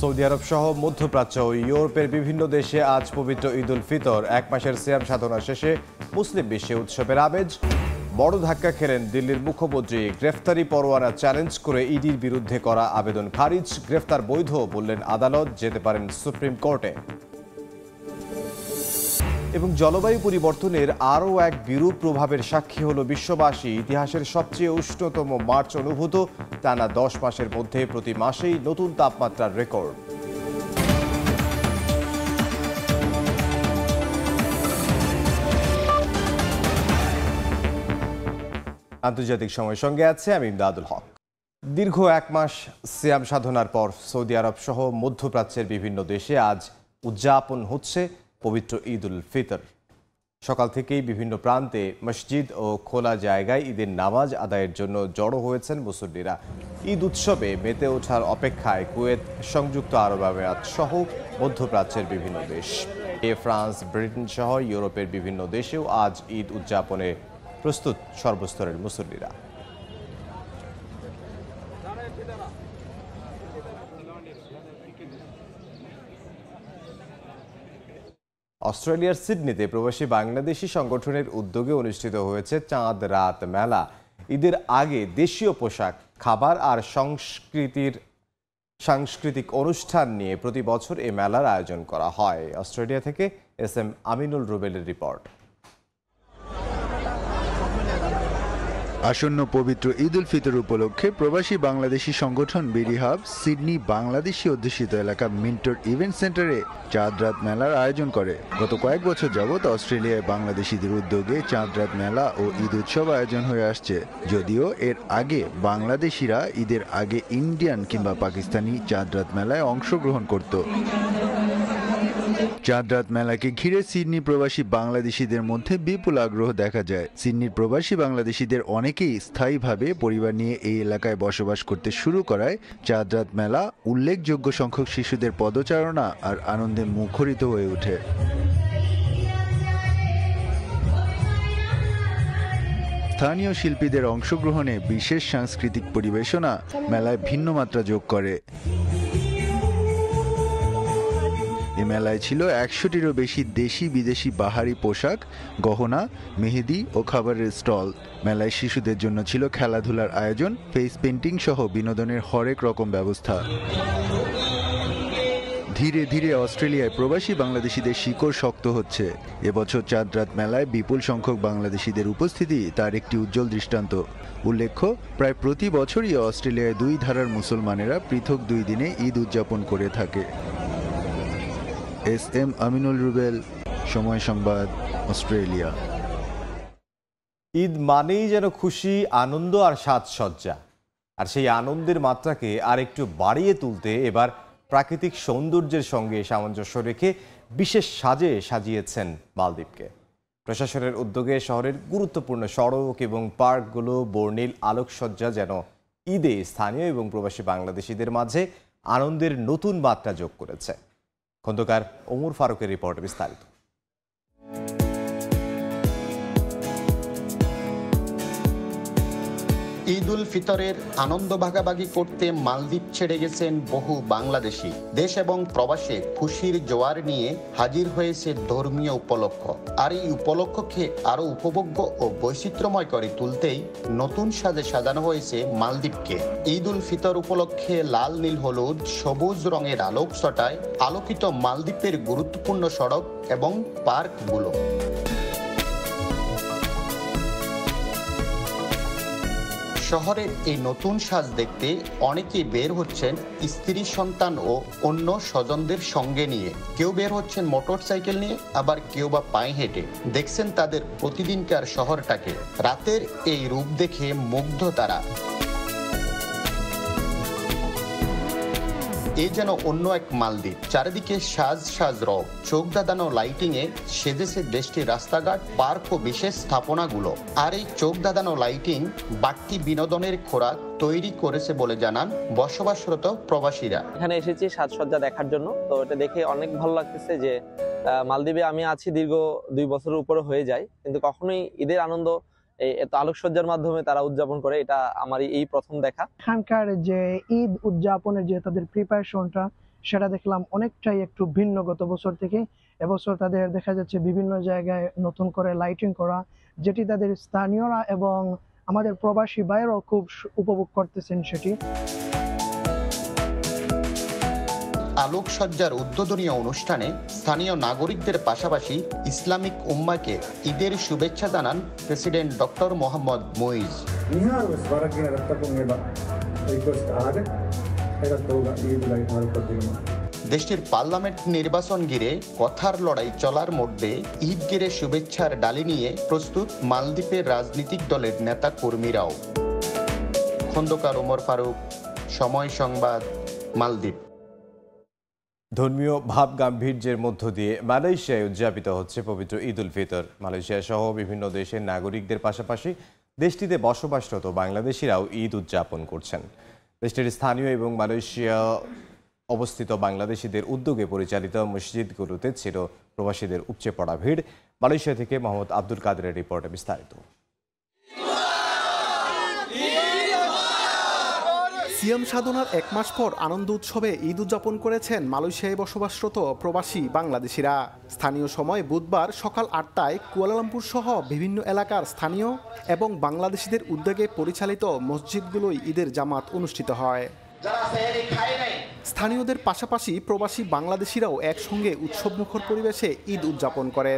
Saudi আরব সহ মধ্যপ্রাচ্য ও ইউরোপের বিভিন্ন দেশে আজ পবিত্র ঈদ উল ফিতর, এক মাসের সিয়াম সাধনা শেষে মুসলিম বিশ্বে উৎসবের আমেজ। বড় ধাক্কা খেলেন দিল্লির মুখ্যমন্ত্রী। গ্রেফতারি পরোয়ানা চ্যালেঞ্জ করে ইডির বিরুদ্ধে করা আবেদন খারিজ। গ্রেফতার বৈধ বললেন আদালত, যেতে পারেন সুপ্রিম কোর্টে। এবং জলবায়ু পরিবর্তনের আরও এক বিরূপ প্রভাবের সাক্ষী হল বিশ্ববাসী। ইতিহাসের সবচেয়ে উষ্ণতম মার্চ অনুভূত, টানা 10 মাসের মধ্যে প্রতি মাসেই নতুন তাপমাত্রার রেকর্ড। আন্তর্জাতিক সময়ের সঙ্গে আছে আমি ইমদাদুল হক। দীর্ঘ 1 মাস সিয়াম সাধনার পর সৌদি আরব সহ মধ্যপ্রাচ্যের বিভিন্ন দেশে আজ উদযাপন হচ্ছে পবিত্র ঈদ উল ফিতর। সকাল থেকেই বিভিন্ন প্রান্তে মসজিদ ও খোলা জায়গায় ঈদের নামাজ আদায়ের জন্য জড়ো হয়েছেন মুসল্লিরা। ঈদ উৎসবে মেতে ওঠার অপেক্ষায় কুয়েত, সংযুক্ত আরব আমিরাত সহ মধ্যপ্রাচ্যের বিভিন্ন দেশ। ফ্রান্স, ব্রিটেন সহ ইউরোপের বিভিন্ন দেশেও আজ ঈদ উদযাপনে প্রস্তুত সর্বস্তরের মুসল্লিরা। অস্ট্রেলিয়ার সিডনিতে প্রবাসী বাংলাদেশি সংগঠনের উদ্যোগে অনুষ্ঠিত হয়েছে চাঁদ রাত মেলা। ঈদের আগে দেশীয় পোশাক, খাবার আর সাংস্কৃতিক অনুষ্ঠান নিয়ে প্রতি বছর এই মেলার আয়োজন করা হয়। অস্ট্রেলিয়া থেকে SM আমিনুল রুবেলের রিপোর্ট। আসন্ন পবিত্র ঈদ উল ফিতর উপলক্ষে প্রবাসী বাংলাদেশি সংগঠন বিডি হাব সিডনি বাংলাদেশি অধ্যুষিত এলাকা মিন্টর ইভেন্ট সেন্টারে চাঁদ রাত মেলার আয়োজন করে। গত কয়েক বছর যাবৎ অস্ট্রেলিয়ায় বাংলাদেশিদের উদ্যোগে চাঁদ রাত মেলা ও ঈদ উৎসব আয়োজন হয়ে আসছে। যদিও এর আগে বাংলাদেশিরা ঈদের আগে ইন্ডিয়ান কিংবা পাকিস্তানি চাঁদ রাত মেলায় অংশগ্রহণ করত। চাঁদ রাত মেলাকে ঘিরে সিডনি প্রবাসী বাংলাদেশিদের মধ্যে বিপুল আগ্রহ দেখা যায়। সিডনির প্রবাসী বাংলাদেশিদের অনেকেই স্থায়ীভাবে পরিবার নিয়ে এই এলাকায় বসবাস করতে শুরু করায় চাঁদ রাত মেলা উল্লেখযোগ্য সংখ্যক শিশুদের পদচারণা আর আনন্দে মুখরিত হয়ে ওঠে। স্থানীয় শিল্পীদের অংশগ্রহণে বিশেষ সাংস্কৃতিক পরিবেশনা মেলায় ভিন্ন মাত্রা যোগ করে। এ মেলায় ছিল 100টিরও বেশি দেশি বিদেশি বাহারি পোশাক, গহনা, মেহেদি ও খাবারের স্টল। মেলায় শিশুদের জন্য ছিল খেলাধুলার আয়োজন, ফেস পেইন্টিং সহ বিনোদনের হরেক রকম ব্যবস্থা। ধীরে ধীরে অস্ট্রেলিয়ায় প্রবাসী বাংলাদেশিদের শিকড় শক্ত হচ্ছে। এবছর চাঁদ রাত মেলায় বিপুল সংখ্যক বাংলাদেশিদের উপস্থিতি তার একটি উজ্জ্বল দৃষ্টান্ত। উল্লেখ্য, প্রায় প্রতি বছরই অস্ট্রেলিয়ায় 2 ধারার মুসলমানেরা পৃথক 2 দিনে ঈদ উদযাপন করে থাকে। SM আমিনুল রুবেল, সময় সংবাদ, অস্ট্রেলিয়া। ঈদ মানেই যেন খুশি, আনন্দ আর সাজসজ্জা। আর সেই আনন্দের মাত্রাকে আর একটু বাড়িয়ে তুলতে এবার প্রাকৃতিক সৌন্দর্যের সঙ্গে সামঞ্জস্য রেখে বিশেষ সাজে সাজিয়েছেন মালদ্বীপকে। প্রশাসনের উদ্যোগে শহরের গুরুত্বপূর্ণ সড়ক এবং পার্কগুলো বর্ণিল আলোকসজ্জা যেন ঈদে স্থানীয় এবং প্রবাসী বাংলাদেশিদের মাঝে আনন্দের নতুন মাত্রা যোগ করেছে। খন্দকার ওমর ফারুকের রিপোর্টে বিস্তারিত। ঈদ উল ফিতরের আনন্দ ভাগাভাগি করতে মালদ্বীপ ছেড়ে গেছেন বহু বাংলাদেশি। দেশ এবং প্রবাসে খুশির জোয়ার নিয়ে হাজির হয়েছে ধর্মীয় উপলক্ষ। আর এই উপলক্ষকে আরো উপভোগ্য ও বৈচিত্র্যময় করে তুলতেই নতুন সাজে সাজানো হয়েছে মালদ্বীপকে। ঈদ উল ফিতর উপলক্ষে লাল, নীল, হলুদ, সবুজ রঙের আলোকছটায় আলোকিত মালদ্বীপের গুরুত্বপূর্ণ সড়ক এবং পার্কগুলো। শহরের এই নতুন সাজ দেখতে অনেকেই বের হচ্ছেন স্ত্রী, সন্তান ও অন্য স্বজনদের সঙ্গে নিয়ে। কেউ বের হচ্ছেন মোটরসাইকেল নিয়ে, আবার কেউ বা পায়ে হেঁটে। দেখছেন তাদের প্রতিদিনকার শহরটাকে। রাতের এই রূপ দেখে মুগ্ধ তারা। এ যেন অন্য এক মালদ্বীপ। চারিদিকে সাজ সাজ রব, চোখ ধাঁধানো লাইটিং এ সেজেছে দেশটির রাস্তাঘাট, পার্ক ও বিশেষ স্থাপনাগুলো। আর এই চোখ ধাঁধানো লাইটিং বাড়তি বিনোদনের খোরাক তৈরি করেছে বলে জানান বসবাসরত প্রবাসীরা। এখানে এসেছি সাজসজ্জা দেখার জন্য, তো এটা দেখে অনেক ভালো লাগতেছে যে মালদ্বীপে আমি আছি দীর্ঘ 2 বছরের উপরে হয়ে যায়, কিন্তু কখনোই ঈদের আনন্দ এত আলোকসজ্জার মাধ্যমে তারা উদযাপন করে, এটা আমার এই প্রথম দেখা। এখানকার যে ঈদ উদযাপনের যে তাদের প্রিপারেশনটা, সেটা দেখলাম অনেকটাই একটু ভিন্ন গত বছর থেকে। এবছর তাদের দেখা যাচ্ছে বিভিন্ন জায়গায় নতুন করে লাইটিং করা, যেটি তাদের স্থানীয়রা এবং আমাদের প্রবাসী ভাইয়েরাও খুব উপভোগ করতেছেন সেটি। আলোকসজ্জার উদ্বোধনী অনুষ্ঠানে স্থানীয় নাগরিকদের পাশাপাশি ইসলামিক উম্মাকে ঈদের শুভেচ্ছা জানান প্রেসিডেন্ট ডক্টর মোহাম্মদ মুইজ। দেশটির পার্লামেন্ট নির্বাচন ঘিরে কথার লড়াই চলার মধ্যে ঈদ ঘিরে শুভেচ্ছার ডালি নিয়ে প্রস্তুত মালদ্বীপের রাজনৈতিক দলের নেতা কর্মীরাও। খন্দকার ওমর ফারুক, সময় সংবাদ, মালদ্বীপ। ধর্মীয় ভাব গাম্ভীর্যের মধ্য দিয়ে মালয়েশিয়ায় উদযাপিত হচ্ছে পবিত্র ঈদ উল ফিতর। মালয়েশিয়া সহ বিভিন্ন দেশের নাগরিকদের পাশাপাশি দেশটিতে বসবাসরত বাংলাদেশিরাও ঈদ উদযাপন করছেন। দেশটির স্থানীয় এবং মালয়েশিয়া অবস্থিত বাংলাদেশিদের উদ্যোগে পরিচালিত মসজিদগুলোতে ছিল প্রবাসীদের উপচে পড়া ভিড়। মালয়েশিয়া থেকে মোহাম্মদ আব্দুল কাদেরের রিপোর্টে বিস্তারিত। সিয়াম সাধনার 1 মাস পর আনন্দ উৎসবে ঈদ উদযাপন করেছেন মালয়েশিয়ায় বসবাসরত প্রবাসী বাংলাদেশিরা। স্থানীয় সময় বুধবার সকাল 8টায় কুয়ালালামপুর সহ বিভিন্ন এলাকার স্থানীয় এবং বাংলাদেশিদের উদ্যোগে পরিচালিত মসজিদগুলোয় ঈদের জামাত অনুষ্ঠিত হয়। স্থানীয়দের পাশাপাশি প্রবাসী বাংলাদেশিরাও একসঙ্গে উৎসবমুখর পরিবেশে ঈদ উদযাপন করেন।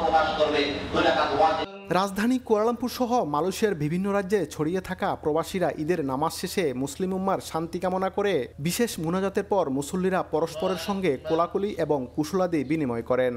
রাজধানী কুয়ালালামপুর সহ মালয়েশিয়ার বিভিন্ন রাজ্যে ছড়িয়ে থাকা প্রবাসীরা ঈদের নামাজ শেষে মুসলিম উম্মার শান্তি কামনা করে বিশেষ মুনাজাতের পর মুসল্লিরা পরস্পরের সঙ্গে কোলাকুলি এবং কুশলাদি বিনিময় করেন।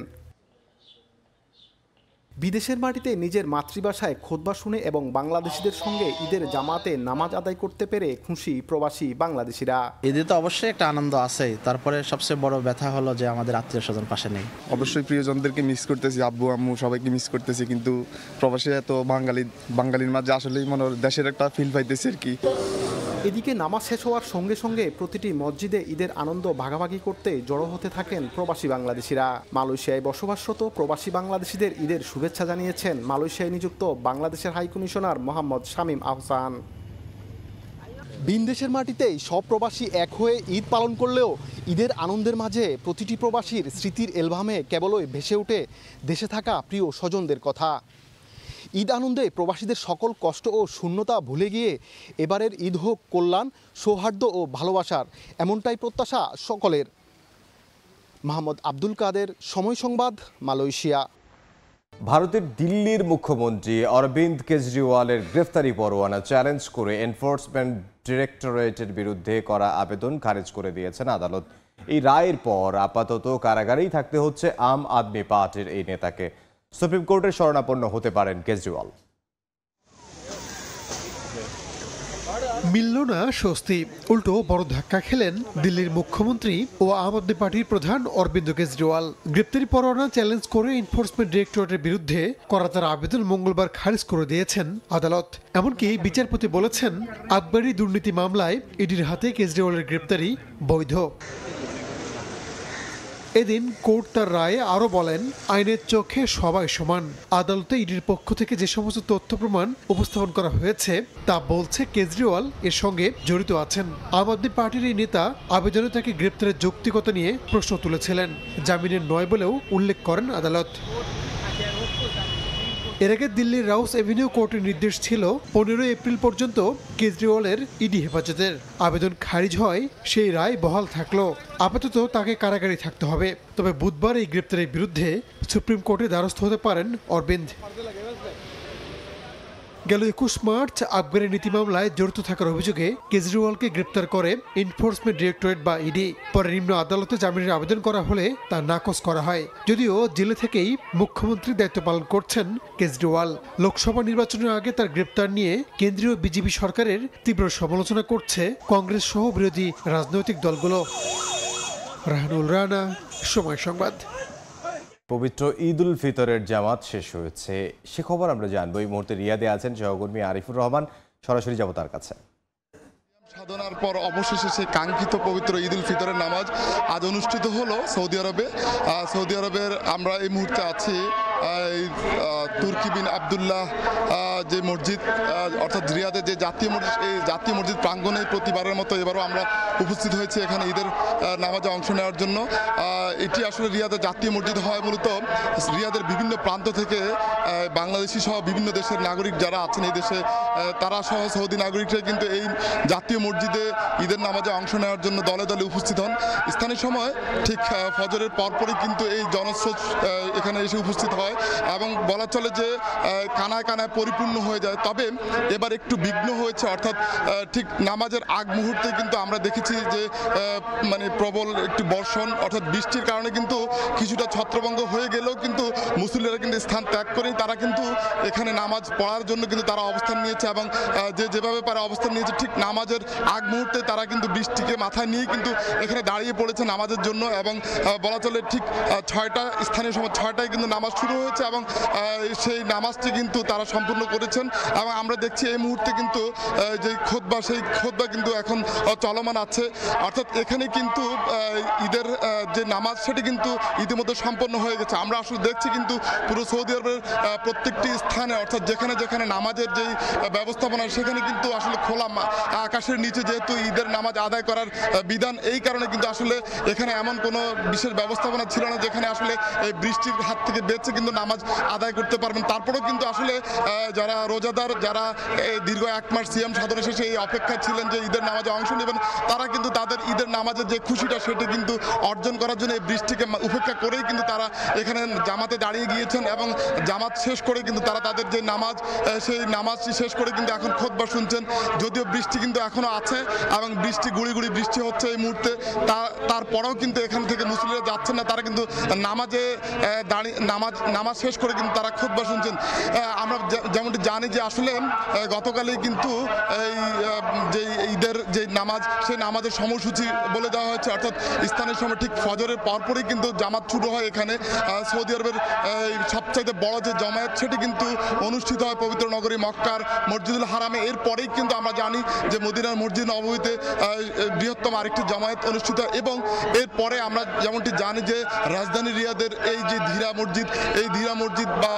বিদেশের মাটিতে নিজের মাতৃভাষায় খুতবা শুনে এবং বাংলাদেশিদের সঙ্গে ঈদের জামাতে নামাজ আদায় করতে পেরে খুশি প্রবাসী বাংলাদেশিরা। ঈদে তো অবশ্যই একটা আনন্দ আছেই, তারপরে সবচেয়ে বড় ব্যথা হলো যে আমাদের আত্মীয় স্বজন পাশে নেই। অবশ্যই প্রিয়জনদেরকে মিস করতেছি, আব্বু আম্মু সবাইকে মিস করতেছি, কিন্তু প্রবাসী এত বাঙালির মাঝে আসলেই মনে দেশের একটা ফিল পাইতেছি আর কি। এদিকে নামাজ শেষ হওয়ার সঙ্গে সঙ্গে প্রতিটি মসজিদে ঈদের আনন্দ ভাগাভাগি করতে জড়ো হতে থাকেন প্রবাসী বাংলাদেশিরা। মালয়েশিয়ায় বসবাসরত প্রবাসী বাংলাদেশিদের ঈদের শুভেচ্ছা জানিয়েছেন মালয়েশিয়ায় নিযুক্ত বাংলাদেশের হাই কমিশনার মোহাম্মদ শামীম আহসান। ভিন দেশের মাটিতেই সব প্রবাসী এক হয়ে ঈদ পালন করলেও ঈদের আনন্দের মাঝে প্রতিটি প্রবাসীর স্মৃতির এলবামে কেবলই ভেসে ওঠে দেশে থাকা প্রিয় স্বজনদের কথা। ঈদ আনন্দে প্রবাসীদের সকল কষ্ট ও শূন্যতা ভুলে গিয়ে এবারের ঈদ হোক কল্যাণ, সৌহার্দ্য ও ভালোবাসার, এমনটাই প্রত্যাশা সকলের। মোহাম্মদ আব্দুল কাদের, সময় সংবাদ, মালয়েশিয়া। ভারতের দিল্লির মুখ্যমন্ত্রী অরবিন্দ কেজরিওয়ালের গ্রেফতারি পরোয়ানা চ্যালেঞ্জ করে এনফোর্সমেন্ট ডিরেক্টরেটের বিরুদ্ধে করা আবেদন খারিজ করে দিয়েছেন আদালত। এই রায়ের পর আপাতত কারাগারেই থাকতে হচ্ছে আম আদমি পার্টির এই নেতাকে। সুপ্রিম কোর্টের শরণাপন্ন হতে পারেন কেজরিওয়াল। মিলল না স্বস্তি, উল্টো বড় ধাক্কা খেলেন দিল্লির মুখ্যমন্ত্রী ও আম আদমি পার্টির প্রধান অরবিন্দ কেজরিওয়াল। গ্রেপ্তারি পরোয়ানা চ্যালেঞ্জ করে এনফোর্সমেন্ট ডিরেক্টরেটের বিরুদ্ধে করা তার আবেদন মঙ্গলবার খারিজ করে দিয়েছেন আদালত। এমনকি বিচারপতি বলেছেন, আবগারি দুর্নীতি মামলায় ইডির হাতে কেজরিওয়ালের গ্রেপ্তারি বৈধ। এদিন কোর্ট তার রায়ে আরও বলেন, আইনের চোখে সবাই সমান। আদালতে ইডির পক্ষ থেকে যে সমস্ত তথ্য প্রমাণ উপস্থাপন করা হয়েছে তা বলছে কেজরিওয়াল এর সঙ্গে জড়িত আছেন। আম আদমি পার্টির এই নেতা আবেদনে তাকে গ্রেপ্তারের যৌক্তিকতা নিয়ে প্রশ্ন তুলেছিলেন। জামিনের নয় বলেও উল্লেখ করেন আদালত। এর আগে দিল্লির রাউস এভিনিউ কোর্টের নির্দেশ ছিল 15 এপ্রিল পর্যন্ত কেজরিওয়ালের ইডি হেফাজতের। আবেদন খারিজ হয়, সেই রায় বহাল থাকলো। আপাতত তাকে কারাগারে থাকতে হবে। তবে বুধবার এই গ্রেপ্তারের বিরুদ্ধে সুপ্রিম কোর্টে দ্বারস্থ হতে পারেন অরবিন্দ। গেল 21 মার্চ আবগারি নীতি মামলায় জড়িত থাকার অভিযোগে কেজরিওয়ালকে গ্রেপ্তার করে এনফোর্সমেন্ট ডিরেক্টরেট বা ইডি। পরে নিম্ন আদালতে জামিনের আবেদন করা হলে তা নাকচ করা হয়। যদিও জেলে থেকেই মুখ্যমন্ত্রীর দায়িত্ব পালন করছেন কেজরিওয়াল। লোকসভা নির্বাচনের আগে তার গ্রেপ্তার নিয়ে কেন্দ্রীয় বিজেপি সরকারের তীব্র সমালোচনা করছে কংগ্রেস সহ বিরোধী রাজনৈতিক দলগুলো। রাহানুল রানা, সময় সংবাদ। পবিত্র ঈদ উল ফিতরের জামাত শেষ হয়েছে, সে খবর আমরা জানবো। এই মুহূর্তে রিয়াদে আছেন সহকর্মী আরিফুর রহমান, সরাসরি যাব তার কাছে। সাধনার পর অবশেষে সেই কাঙ্ক্ষিত পবিত্র ঈদ উল ফিতরের নামাজ আজ অনুষ্ঠিত হলো সৌদি আরবে। সৌদি আরবের আমরা এই মুহূর্তে আছি তুর্কি বিন আবদুল্লাহ যে মসজিদ অর্থাৎ রিয়াদের যে জাতীয় মসজিদ, এই জাতীয় মসজিদ প্রাঙ্গণে প্রতিবারের মতো এবারও আমরা উপস্থিত হয়েছি এখানে ঈদের নামাজে অংশ নেওয়ার জন্য। এটি আসলে রিয়াদের জাতীয় মসজিদ হয় মূলত রিয়াদের বিভিন্ন প্রান্ত থেকে বাংলাদেশি সহ বিভিন্ন দেশের নাগরিক যারা আছেন এই দেশে তারা সহ সৌদি নাগরিকরা কিন্তু এই জাতীয় মসজিদে ঈদের নামাজে অংশ নেওয়ার জন্য দলে দলে উপস্থিত হন। স্থানীয় সময় ঠিক ফজরের পরপরই কিন্তু এই জনস্রোত এখানে এসে উপস্থিত হয় এবং বলা চলে যে কানায় কানায় পরিপূর্ণ হয়ে যায়। তবে এবার একটু বিঘ্ন হয়েছে, অর্থাৎ ঠিক নামাজের আগ মুহূর্তে কিন্তু আমরা দেখেছি যে মানে প্রবল একটি বর্ষণ অর্থাৎ বৃষ্টির কারণে কিন্তু কিছুটা ছত্রভঙ্গ হয়ে গেলেও কিন্তু মুসল্লিরা কিন্তু স্থান ত্যাগ করেই তারা কিন্তু এখানে নামাজ পড়ার জন্য কিন্তু তারা অবস্থান নিয়েছে এবং যেভাবে পারে অবস্থান নিয়েছে ঠিক নামাজের আগ মুহূর্তে তারা কিন্তু বৃষ্টিকে মাথায় নিয়ে কিন্তু এখানে দাঁড়িয়ে পড়েছে নামাজের জন্য। এবং বলা চলে ঠিক 6টা স্থানীয় সময় 6টায় কিন্তু নামাজ শুরু হয়েছে এবং সেই নামাজটি কিন্তু তারা সম্পূর্ণ করেছেন। এবং আমরা দেখছি এই মুহূর্তে কিন্তু যে খুতবা সেই খুতবা কিন্তু এখন চলমান আছে, অর্থাৎ এখানে কিন্তু ঈদের যে নামাজ সেটি কিন্তু ইতিমধ্যে সম্পন্ন হয়ে গেছে। আমরা আসলে দেখছি কিন্তু পুরো সৌদি আরবের প্রত্যেকটি স্থানে অর্থাৎ যেখানে যেখানে নামাজের যেই ব্যবস্থাপনা সেখানে কিন্তু আসলে খোলা আকাশের নিচে যেহেতু ঈদের নামাজ আদায় করার বিধান, এই কারণে কিন্তু আসলে এখানে এমন কোনো বিশেষ ব্যবস্থাপনা ছিল না যেখানে আসলে এই বৃষ্টির হাত থেকে বেঁচে কিন্তু নামাজ আদায় করতে পারবেন। তারপরেও কিন্তু আসলে যারা রোজাদার, যারা দীর্ঘ 1 মাস সিয়াম সাধনা শেষে এই অপেক্ষায় ছিলেন যে ঈদের নামাজে অংশ নেবেন, তারা কিন্তু তাদের ঈদের নামাজের যে খুশিটা সেটি কিন্তু অর্জন করার জন্য এই বৃষ্টিকে উপেক্ষা করেই কিন্তু তারা এখানে জামাতে দাঁড়িয়ে গিয়েছেন এবং জামাত শেষ করে কিন্তু তারা তাদের যে নামাজ সেই নামাজটি শেষ করে কিন্তু এখন খুতবা শুনছেন। যদিও বৃষ্টি কিন্তু এখনো আছে এবং বৃষ্টি গুড়ি গুড়ি বৃষ্টি হচ্ছে এই মুহূর্তে, তারপরেও কিন্তু এখান থেকে মুসলিমরা যাচ্ছেন না, তারা কিন্তু নামাজে দাঁড়িয়ে নামাজ শেষ করে কিন্তু তারা খুতবা শুনছেন। আমরা যেমনটি জানি যে আসলে গতকালই কিন্তু এই যে ঈদের যে নামাজ সেই নামাজের সময়সূচি বলে দেওয়া হয়েছে, অর্থাৎ স্থানীয় সময় ঠিক ফজরের পরপরই কিন্তু জামাত শুরু হয়। এখানে সৌদি আরবের সবচাইতে বড় যে জমায়েত সেটি কিন্তু অনুষ্ঠিত হয় পবিত্র নগরী মক্কার মসজিদুল হারামে। এরপরেই কিন্তু আমরা জানি যে মদিনার মসজিদ নববীতে বৃহত্তম আরেকটি জমায়েত অনুষ্ঠিত হয় এবং এরপরে আমরা যেমনটি জানি যে রাজধানী রিয়াদের এই যে ধীরা মসজিদ, এই ধীরা মসজিদ বা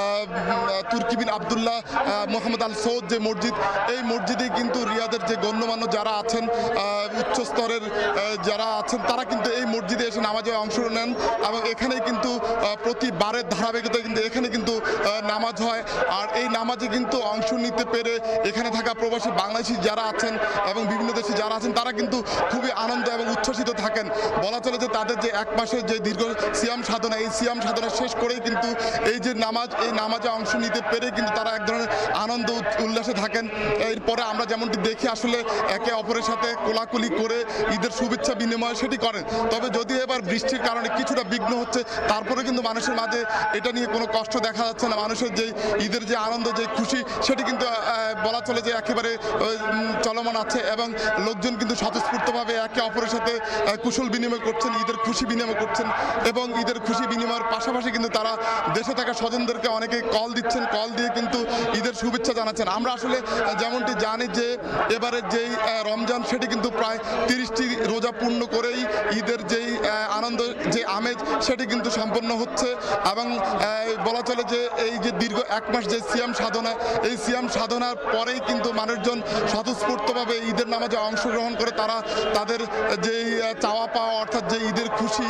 তুর্কি বিন আবদুল্লাহ মোহাম্মদ আল সৌদ যে মসজিদ, এই মসজিদে কিন্তু রিয়াদের যে গণ্যমান্য যারা আছেন উচ্চ স্তরের যারা আছেন তারা কিন্তু এই মসজিদে এসে নামাজে অংশ নেন এবং এখানেই কিন্তু প্রতিবারের ধারাবাহিকতায় কিন্তু এখানে কিন্তু নামাজ হয়। আর এই নামাজে কিন্তু অংশ নিতে পেরে এখানে থাকা প্রবাসী বাংলাদেশি যারা আছেন এবং বিভিন্ন দেশে যারা আছেন তারা কিন্তু খুবই আনন্দ এবং উচ্ছ্বসিত থাকেন। বলা চলে যে তাদের যে 1 মাসের যে দীর্ঘ সিয়াম সাধনা, এই সিয়াম সাধনা শেষ করেই কিন্তু এই যে নামাজ, এই নামাজে অংশ নিতে পেরে কিন্তু তারা এক ধরনের আনন্দ উল্লাসে থাকেন। এরপরে আমরা যেমনটি দেখি আসলে একে অপরের সাথে কোলাকুলি করে ঈদের শুভেচ্ছা বিনিময় সেটি করেন। তবে যদিও এবার বৃষ্টির কারণে কিছুটা বিঘ্ন হচ্ছে, তারপরে কিন্তু মানুষের মাঝে এটা নিয়ে কোনো কষ্ট দেখা যাচ্ছে না। মানুষের যে ঈদের যে আনন্দ, যে খুশি সেটি কিন্তু বলা চলে যে একেবারে চলমান আছে এবং লোকজন কিন্তু স্বতঃস্ফূর্তভাবে একে অপরের সাথে কুশল বিনিময় করছেন, ঈদের খুশি বিনিময় করছেন এবং ঈদের খুশি বিনিময়ের পাশাপাশি কিন্তু তারা দেশে থাকা স্বজনদেরকে অনেকে কল দিচ্ছেন, কল দিয়ে কিন্তু ঈদের শুভেচ্ছা জানাচ্ছেন। আমরা আসলে যেমনটি জানি যে এবারের যেই রমজান সেটি কিন্তু প্রায় 30টি রোজা পূর্ণ করেই ঈদের যেই আনন্দ, যে আমেজ সেটি কিন্তু সম্পন্ন হচ্ছে এবং বলা চলে যে এই যে দীর্ঘ 1 মাস যে সিয়াম সাধনা, এই সিয়াম সাধনার পরেই কিন্তু মানুষজন স্বতঃস্ফূর্তভাবে ঈদের নামাজে অংশগ্রহণ করে তারা তাদের যেই চাওয়া পাওয়া অর্থাৎ যে ঈদের খুশি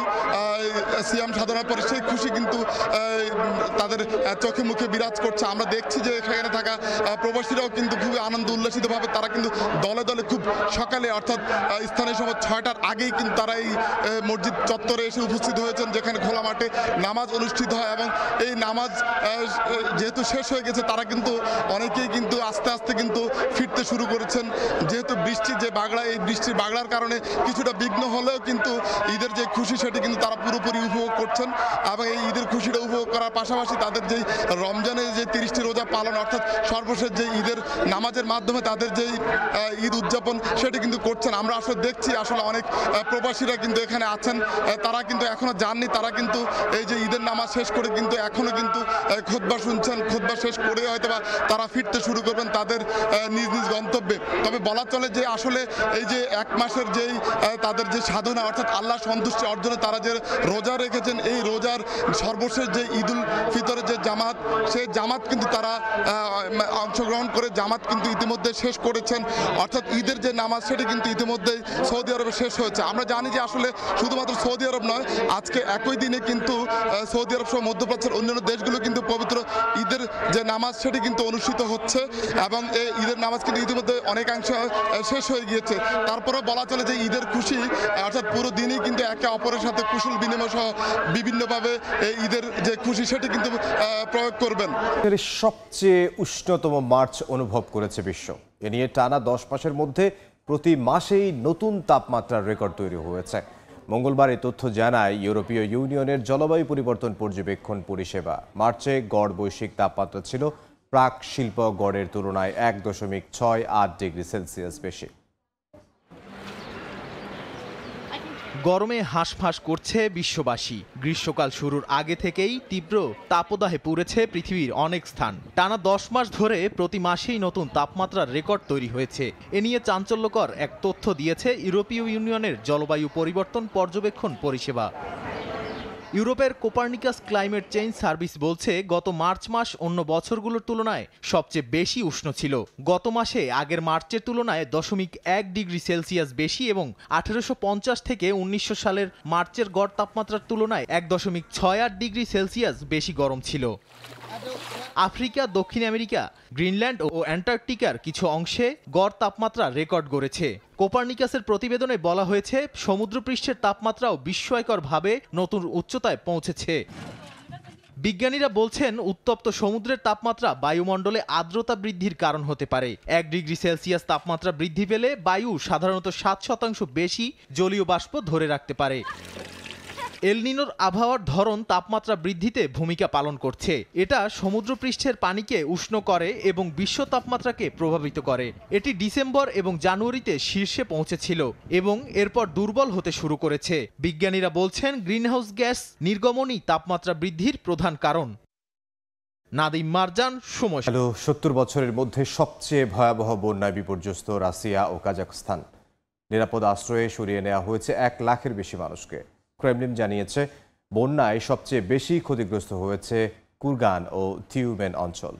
সিয়াম সাধনার পরে সেই খুশি কিন্তু তাদের চোখে মুখে বিরাজ করছে। আমরা দেখছি যে এখানে থাকা প্রবাসীরাও কিন্তু খুবই আনন্দ উল্লাসিতভাবে তারা কিন্তু দলে দলে খুব সকালে অর্থাৎ স্থানীয় সময় 6টার আগেই কিন্তু তারা এই মসজিদ চত্বরে এসে উপস্থিত হয়েছেন যেখানে খোলা মাঠে নামাজ অনুষ্ঠিত হয় এবং এই নামাজ যেহেতু শেষ হয়ে গেছে তারা কিন্তু অনেকেই কিন্তু আস্তে আস্তে কিন্তু ফিরতে শুরু করেছেন। যেহেতু বৃষ্টির যে বাগড়া, এই বৃষ্টির বাগড়ার কারণে কিছুটা বিঘ্ন হলেও কিন্তু ঈদের যে খুশি সেটি কিন্তু তারা পুরোপুরি উপভোগ করছেন এবং এই ঈদের খুশিটা উপভোগ করার পাশাপাশি তাদের যেই রমজানের যে 30টি রোজা পালন অর্থাৎ সর্বশেষ যে ঈদের নামাজের মাধ্যমে তাদের যেই ঈদ উদযাপন সেটি কিন্তু করছেন। আমরা আসলে দেখছি আসলে অনেক প্রবাসীরা কিন্তু এখানে আছেন, তারা কিন্তু এখনো যাননি, তারা কিন্তু এই যে ঈদের নামাজ শেষ করে কিন্তু এখনো কিন্তু খুতবা শুনছেন, খুতবা শেষ করে হয়তো বা তারা ফিরতে শুরু করবেন তাদের নিজ নিজ গন্তব্যে। তবে বলা চলে যে আসলে এই যে 1 মাসের যেই তাদের যে সাধনা অর্থাৎ আল্লাহ সন্তুষ্টি অর্জনে তারা যে রোজা রেখেছেন, এই রোজার সর্বশেষ যে ঈদুল ফিতরের যে জামাত, সেই জামাত কিন্তু তারা অংশগ্রহণ করে জামাত কিন্তু ইতিমধ্যে শেষ করেছেন। অর্থাৎ ঈদের যে নামাজ সেটি কিন্তু ইতিমধ্যে সৌদি আরবে শেষ হয়েছে। আমরা জানি যে আসলে শুধুমাত্র সৌদি আরব নয়, আজকে একই দিনে কিন্তু সৌদি আরব সহ মধ্যপ্রাচ্যের অন্যান্য দেশগুলো কিন্তু পবিত্র ঈদের যে নামাজ সেটি কিন্তু অনুষ্ঠিত হচ্ছে এবং এই ঈদের নামাজ কিন্তু ইতিমধ্যে অনেকাংশে শেষ হয়ে গিয়েছে। তারপরেও বলা চলে যে ঈদের খুশি, অর্থাৎ পুরো দিনই কিন্তু একে অপরের সাথে কুশল বিনিময় সহ বিভিন্নভাবে এই ঈদের যে খুশি সেটি কিন্তু প্রয়োগ করবেন। সবচেয়ে উষ্ণতম মার্চ অনুভব করেছে বিশ্ব। এ নিয়ে টানা 10 মাসের মধ্যে প্রতি মাসেই নতুন তাপমাত্রার রেকর্ড তৈরি হয়েছে। মঙ্গলবার এই তথ্য জানায় ইউরোপীয় ইউনিয়নের জলবায়ু পরিবর্তন পর্যবেক্ষণ পরিষেবা। মার্চে গড় বৈশ্বিক তাপমাত্রা ছিল প্রাক শিল্প গড়ের তুলনায় 1.68 ডিগ্রি সেলসিয়াস বেশি। গরমে হাঁসফাঁস করছে বিশ্ববাসী। গ্রীষ্মকাল শুরুর আগে থেকেই তীব্র তাপদাহে পুড়েছে পৃথিবীর অনেক স্থান। টানা 10 মাস ধরে প্রতি মাসেই নতুন তাপমাত্রার রেকর্ড তৈরি হয়েছে। এ নিয়ে চাঞ্চল্যকর এক তথ্য দিয়েছে ইউরোপীয় ইউনিয়নের জলবায়ু পরিবর্তন পর্যবেক্ষণ পরিষেবা। ইউরোপের কোপার্নিকাস ক্লাইমেট চেঞ্জ সার্ভিস বলছে, গত মার্চ মাস অন্য বছরগুলোর তুলনায় সবচেয়ে বেশি উষ্ণ ছিল। গত মাসে আগের মার্চের তুলনায় 0.1 ডিগ্রি সেলসিয়াস বেশি এবং 1850 থেকে 1900 সালের মার্চের গড় তাপমাত্রার তুলনায় 1.68 ডিগ্রি সেলসিয়াস বেশি গরম ছিল। আফ্রিকা, দক্ষিণ আমেরিকা, গ্রিনল্যান্ড ও অ্যান্টার্কটিকার কিছু অংশে গড় তাপমাত্রা রেকর্ড গড়েছে। কোপার্নিকাসের প্রতিবেদনে বলা হয়েছে, সমুদ্রপৃষ্ঠের তাপমাত্রাও বিস্ময়করভাবে নতুন উচ্চতায় পৌঁছেছে। বিজ্ঞানীরা বলছেন, উত্তপ্ত সমুদ্রের তাপমাত্রা বায়ুমণ্ডলে আর্দ্রতা বৃদ্ধির কারণ হতে পারে। 1 ডিগ্রি সেলসিয়াস তাপমাত্রা বৃদ্ধি পেলে বায়ু সাধারণত 7% বেশি জলীয় বাষ্প ধরে রাখতে পারে। এল নিনোর আবহাওয়ার ধরন তাপমাত্রা বৃদ্ধিতে ভূমিকা পালন করছে। এটা সমুদ্রপৃষ্ঠের পানিকে উষ্ণ করে এবং বিশ্ব তাপমাত্রাকে প্রভাবিত করে। এটি ডিসেম্বর এবং জানুয়ারিতে শীর্ষে পৌঁছেছিল এবং এরপর দুর্বল হতে শুরু করেছে। বিজ্ঞানীরা বলছেন, গ্রিনহাউস গ্যাস নির্গমনই তাপমাত্রা বৃদ্ধির প্রধান কারণ। নাদিম মারজান, সময়। 70 বছরের মধ্যে সবচেয়ে ভয়াবহ বন্যায় বিপর্যস্ত রাশিয়া ও কাজাখস্তান। নিরাপদ আশ্রয়ে সরিয়ে নেওয়া হয়েছে 1 লাখের বেশি মানুষকে। ক্রেমলিন জানিয়েছে, বন্যায় সবচেয়ে বেশি ক্ষতিগ্রস্ত হয়েছে কুরগান ও তিউমেন অঞ্চল।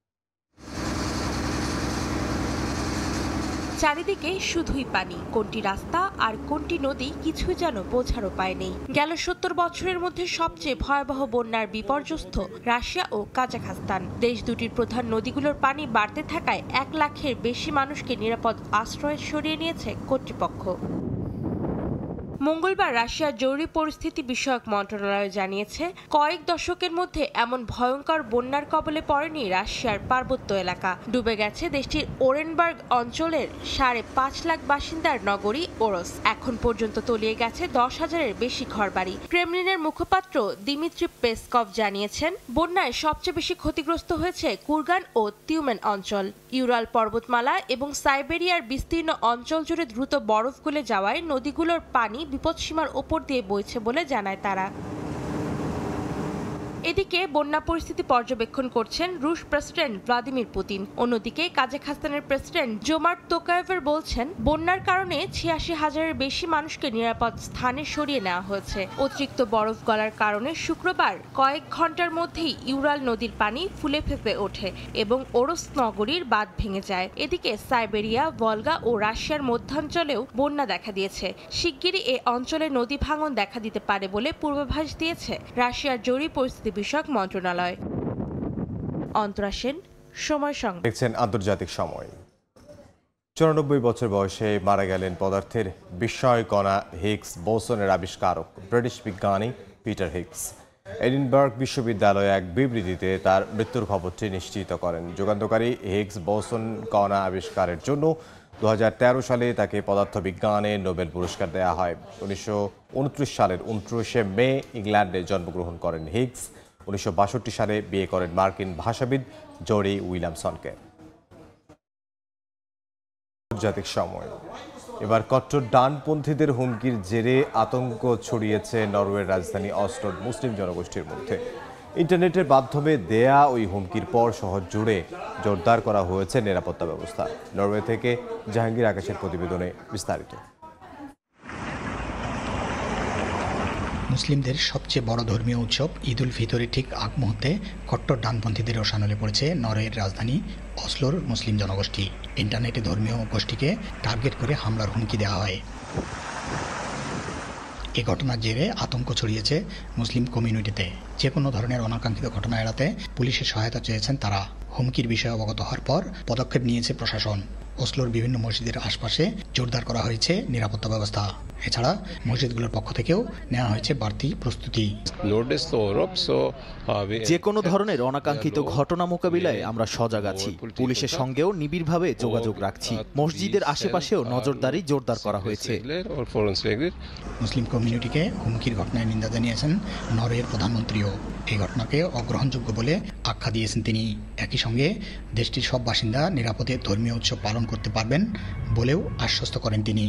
চারিদিকে শুধুই পানি, কোনটি রাস্তা আর কোনটি নদী কিছু যেন বোঝার উপায় নেই। গেল 70 বছরের মধ্যে সবচেয়ে ভয়াবহ বন্যার বিপর্যস্ত রাশিয়া ও কাজাখস্তান। দেশ দুটির প্রধান নদীগুলোর পানি বাড়তে থাকায় 1 লাখের বেশি মানুষকে নিরাপদ আশ্রয়ে সরিয়ে নিয়েছে কর্তৃপক্ষ। মঙ্গলবার রাশিয়ার জরুরি পরিস্থিতি বিষয়ক মন্ত্রণালয় জানিয়েছে, কয়েক দশকের মধ্যে এমন ভয়ঙ্কর বন্যার কবলে পড়েনি রাশিয়ার পার্বত্য এলাকা। ডুবে গেছে দেশটির ওরেনবার্গ অঞ্চলের 5.5 লাখ বাসিন্দার নগরী ওরস। এখন পর্যন্ত তলিয়ে গেছে 10,000-এর বেশি ঘরবাড়ি। ক্রেমলিনের মুখপাত্র দিমিত্রি পেসকভ জানিয়েছেন, বন্যায় সবচেয়ে বেশি ক্ষতিগ্রস্ত হয়েছে কুরগান ও তিউমেন অঞ্চল। ইউরাল পর্বতমালা এবং সাইবেরিয়ার বিস্তীর্ণ অঞ্চল জুড়ে দ্রুত বরফ গলে যাওয়ায় নদীগুলোর পানি বিপদসীমার ওপর দিয়ে বইছে বলে জানায় তারা। এদিকে বন্যা পরিস্থিতি পর্যবেক্ষণ করছেন রুশ প্রেসিডেন্ট ভ্লাদিমির পুতিন। অন্যদিকে কাজাখস্তানের প্রেসিডেন্ট জোমার্ট তোকায়েভ বলছেন, বন্যার কারণে 86,000-এর বেশি মানুষকে নিরাপদ স্থানে সরিয়ে নেওয়া হয়েছে। অতিরিক্ত বরফ গলার কারণে শুক্রবার কয়েক ঘন্টার মধ্যেই ইউরাল নদীর পানি ফুলে ফেঁপে ওঠে এবং ওরস নগরীর বাঁধ ভেঙে যায়। এদিকে সাইবেরিয়া, ভলগা ও রাশিয়ার মধ্যাঞ্চলেও বন্যা দেখা দিয়েছে। শিগগিরই এ অঞ্চলে নদী ভাঙন দেখা দিতে পারে বলে পূর্বাভাস দিয়েছে রাশিয়ার জরুরি পরিস্থিতি বিষয়ক মন্ত্রণালয়। অন্তরা সেন, সময় সংবাদ। দেখছেন আন্তর্জাতিক সময়। 94 বছর বয়সে মারা গেলেন পদার্থের বিস্ময়কণা হিগস বোসনের আবিষ্কারক ব্রিটিশ বিজ্ঞানী পিটার হিগস। এডিনবার্গ বিশ্ববিদ্যালয়ে এক বিবৃতিতে তার মৃত্যুর খবরটি নিশ্চিত করেন। যুগান্তকারী হিগস বোসন কণা আবিষ্কারের জন্য 2013 সালে তাকে পদার্থবিজ্ঞানে নোবেল পুরস্কার দেওয়া হয়। 1929 সালের 29শে মে ইংল্যান্ডে জন্মগ্রহণ করেন হিগস। 1962 সালে বিয়ে করেন মার্কিন ভাষাবিদ জরি উইলিয়ামসনকে। আন্তর্জাতিক সময়। এবার কট্টর ডানপন্থীদের হুমকির জেরে আতঙ্ক ছড়িয়েছে নরওয়ের রাজধানী অসলোর মুসলিম জনগোষ্ঠীর মধ্যে। ইন্টারনেটের মাধ্যমে দেয়া ওই হুমকির পর শহর জুড়ে জোরদার করা হয়েছে নিরাপত্তা ব্যবস্থা। নরওয়ে থেকে জাহাঙ্গীর আকাশের প্রতিবেদনে বিস্তারিত। মুসলিমদের সবচেয়ে বড় ধর্মীয় উৎসব ঈদ উল ফিতরের ঠিক আগ মুহূর্তে কট্টর ডানপন্থীদের রসানলে পড়েছে নরওয়ের রাজধানী অসলোর মুসলিম জনগোষ্ঠী। ইন্টারনেটে ধর্মীয় গোষ্ঠীকে টার্গেট করে হামলার হুমকি দেওয়া হয়। এই ঘটনার জেরে আতঙ্ক ছড়িয়েছে মুসলিম কমিউনিটিতে। যে কোনো ধরনের অনাকাঙ্ক্ষিত ঘটনা এড়াতে পুলিশের সহায়তা চেয়েছেন তারা। হুমকির বিষয়ে অবগত হওয়ার পর পদক্ষেপ নিয়েছে প্রশাসন। অসলোর বিভিন্ন মসজিদের আশপাশে জোরদার করা হয়েছে নিরাপত্তা ব্যবস্থা। এছাড়া মসজিদগুলোর পক্ষ থেকেও নেওয়া হয়েছে বাড়তি প্রস্তুতি। যে কোনো ধরনের অনাকাঙ্ক্ষিত ঘটনা মোকাবিলায় আমরা সজাগ আছি। পুলিশের সঙ্গেও নিবিড়ভাবে যোগাযোগ রাখছি। মসজিদের আশেপাশেও নজরদারি জোরদার করা হয়েছে। মুসলিম কমিউনিটিকে হুমকির ঘটনায় নিন্দা জানিয়েছেন নরওয়ের প্রধানমন্ত্রীও। এই ঘটনাকে অগ্রহণযোগ্য বলে আখ্যা দিয়েছেন তিনি। একই সঙ্গে দেশটির সব বাসিন্দা নিরাপদে ধর্মীয় উৎসব পালন করতে পারবেন বলেও আশ্বস্ত করেন তিনি।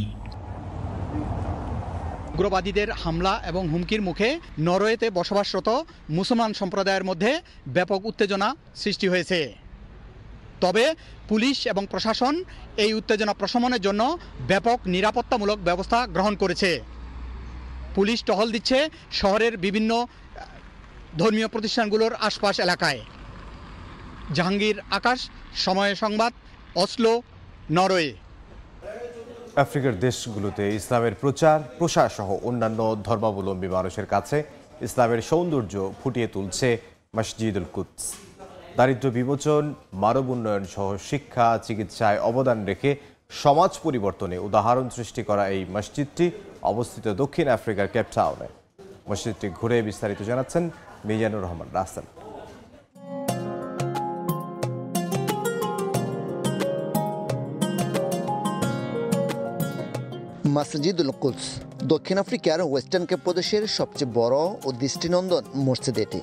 উগ্রবাদীদের হামলা এবং হুমকির মুখে নরওয়েতে বসবাসরত মুসলমান সম্প্রদায়ের মধ্যে ব্যাপক উত্তেজনা সৃষ্টি হয়েছে। তবে পুলিশ এবং প্রশাসন এই উত্তেজনা প্রশমনের জন্য ব্যাপক নিরাপত্তামূলক ব্যবস্থা গ্রহণ করেছে। পুলিশ টহল দিচ্ছে শহরের বিভিন্ন ধর্মীয় প্রতিষ্ঠানগুলোর আশপাশ এলাকায়। জাহাঙ্গীর আকাশ, সময় সংবাদ, অসলো, নরওয়ে। আফ্রিকার দেশগুলোতে ইসলামের প্রচার প্রসার সহ অন্যান্য ধর্মাবলম্বী মানুষের কাছে ইসলামের সৌন্দর্য ফুটিয়ে তুলছে মসজিদুল কুদস। দারিদ্র্য বিমোচন, মানব উন্নয়ন সহ শিক্ষা, চিকিৎসায় অবদান রেখে সমাজ পরিবর্তনে উদাহরণ সৃষ্টি করা এই মসজিদটি অবস্থিত দক্ষিণ আফ্রিকার কেপটাউনে। মসজিদটি ঘুরে বিস্তারিত জানাচ্ছেন মিজানুর রহমান রাসেল। মসজিদুল কুদস দক্ষিণ আফ্রিকার ওয়েস্টার্ন কেপ প্রদেশের সবচেয়ে বড় ও দৃষ্টিনন্দন মসজিদ এটি।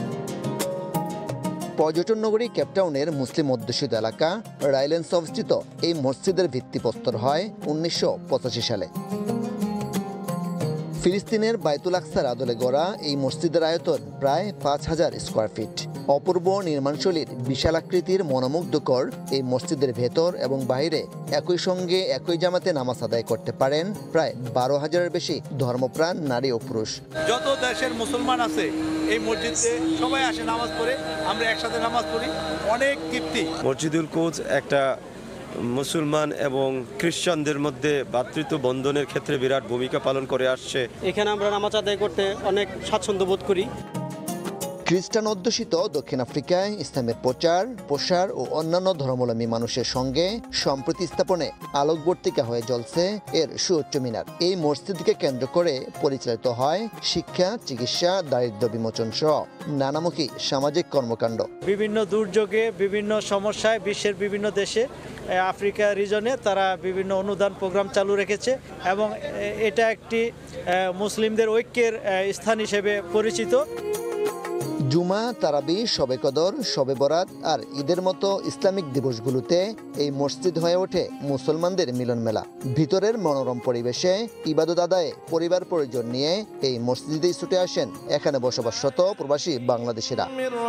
পর্যটন নগরী কেপটাউনের মুসলিম অধ্যুষিত এলাকা রাইল্যান্ডস অবস্থিত এই মসজিদের ভিত্তিপ্রস্তর হয় 1985 সালে। ফিলিস্তিনের বাইতুল আকসার আদলে গড়া এই মসজিদের আয়তন প্রায় 5000 স্কোয়ার ফিট। অপূর্ব নির্মাণশৈলীর বিশাল আকৃতির মনোমুগ্ধকর এই মসজিদের ভেতর এবং বাইরে একই সঙ্গে একই জামাতে নামাজ আদায় করতে পারেন প্রায় 12,000-এর বেশি ধর্মপ্রাণ নারী ও পুরুষ। যত দেশের মুসলমান আছে এই মসজিদে সবাই আসে নামাজ পড়ে, আমরা একসাথে নামাজ পড়ি, অনেক তৃপ্তি। মসজিদুল কুদস একটা মুসলমান এবং খ্রিস্টানদের মধ্যে ভ্রাতৃত্ব বন্ধনের ক্ষেত্রে বিরাট ভূমিকা পালন করে আসছে। এখানে আমরা নামাজ আদায় করতে অনেক স্বাচ্ছন্দ্য বোধ করি। খ্রিস্টান অধ্যুষিত দক্ষিণ আফ্রিকায় ইসলামের প্রচার প্রসার ও অন্যান্য ধর্মাবলম্বী মানুষের সঙ্গে সম্প্রীতি স্থাপনে আলোকবর্তিকা হয়ে জ্বলছে এর সুউচ্চ মিনার। এই মসজিদকে কেন্দ্র করে পরিচালিত হয় শিক্ষা, চিকিৎসা, দারিদ্র্য বিমোচন সহ নানামুখী সামাজিক কর্মকাণ্ড। বিভিন্ন দুর্যোগে, বিভিন্ন সমস্যায় বিশ্বের বিভিন্ন দেশে, আফ্রিকা রিজনে তারা বিভিন্ন অনুদান প্রোগ্রাম চালু রেখেছে এবং এটা একটি মুসলিমদের ঐক্যের স্থান হিসেবে পরিচিত। জুমা, তারাবি, শবে কদর, শবে বরাত আর ঈদের মতো ইসলামিক দিবসগুলোতে এই মসজিদ হয়ে ওঠে মুসলমানদের মিলন মেলা। ভিতরের মনোরম পরিবেশে ইবাদত আদায়ে পরিবার পরিজন নিয়ে এই মসজিদেই ছুটে আসেন এখানে বসবাসরত প্রবাসী বাংলাদেশিরা।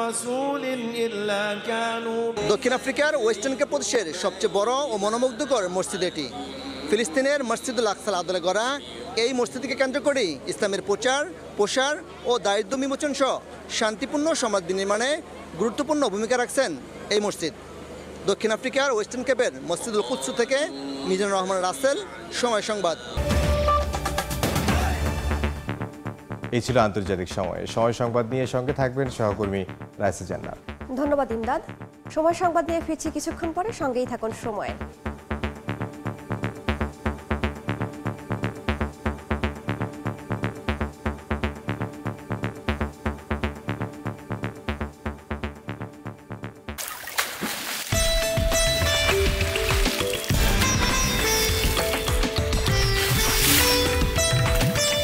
দক্ষিণ আফ্রিকার ওয়েস্টার্ন কেপ প্রদেশের সবচেয়ে বড় ও মনোমুগ্ধকর মসজিদ এটি। ফিলিস্তিনের মসজিদুল আকসার আদলে গড়া এই মসজিদকে কেন্দ্র করেই ইসলামের প্রচার প্রসার ও দারিদ্র্য বিমোচন সহ শান্তিপূর্ণ সমাজ বিনির্মাণে গুরুত্বপূর্ণ ভূমিকা রাখছেন এই মসজিদ। দক্ষিণ আফ্রিকার ওয়েস্টার্ন কেপের মসজিদুল কুদস থেকে মিজানুর রহমান রাসেল, সময় সংবাদ। এই ছিল আন্তর্জাতিক সময় সংবাদ নিয়ে সঙ্গে থাকবেন সহকর্মী রাইসা জান্নাত। ধন্যবাদ ইমদাদ। সময় সংবাদ নিয়ে ফিরছি কিছুক্ষণ পরে, সঙ্গেই থাকুন সময়।